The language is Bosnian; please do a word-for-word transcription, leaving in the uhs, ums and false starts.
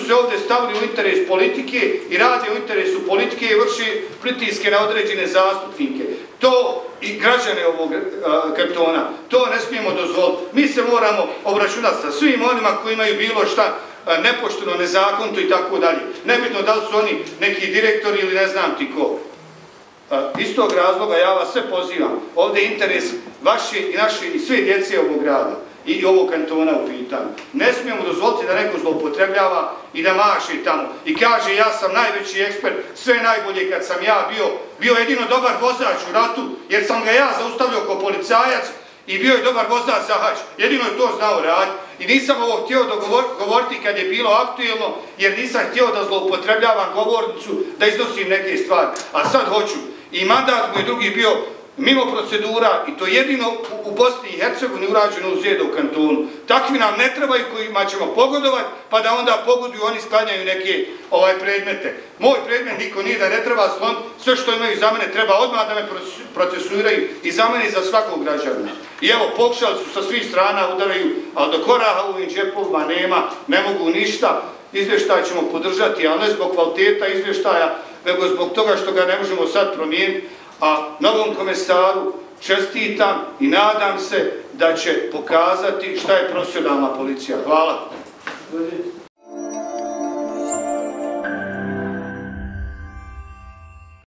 se ovdje stavili u interes politike i rade u interesu politike i vrši pritiske na određene zastupnike. To i građane ovog kantona, to ne smijemo dozvoliti. Mi se moramo obračunati sa svim onima koji imaju bilo šta nepošteno, nezakonito i tako dalje. Nebitno da li su oni neki direktori ili ne znam ti ko. Iz tog razloga ja vas sve pozivam. Ovdje je interes vaše i naše i sve djece ovog grada i ovog kantona u pitanju. Ne smijemo dozvoliti da neko zloupotrebljava i da maše tamo i kaže ja sam najveći ekspert, sve najbolje kad sam ja bio, bio jedino dobar vozač u ratu jer sam ga ja zaustavljao kao policajac i bio je dobar vozač za hač. Jedino je to znao raditi. I nisam ovo htio govoriti kad je bilo aktuelno jer nisam htio da zloupotrebljavam govornicu, da iznosim neke stvari. A sad hoću. I mandat mu je drugi bio mimo procedura i to jedino u Bosni i Hercegovini urađeno u Zedu kantonu. Takvi nam ne trebaju kojima ćemo pogodovati, pa da onda pogoduju, oni sklanjaju neke ovaj predmete. Moj predmet niko nije da ne treba sloniti, sve što imaju za mene treba odmah da me procesuiraju i za mene i za svakog građana. I evo, pokušali su sa svih strana udaraju, ali do koraha u ovim džepovima nema, ne mogu ništa. Izvještaj ćemo podržati, ali ne zbog kvaliteta izvještaja, nego zbog toga što ga ne možemo sad promijeniti. A novom komesaru čestitam i nadam se da će pokazati šta je profesionalna policija. Hvala.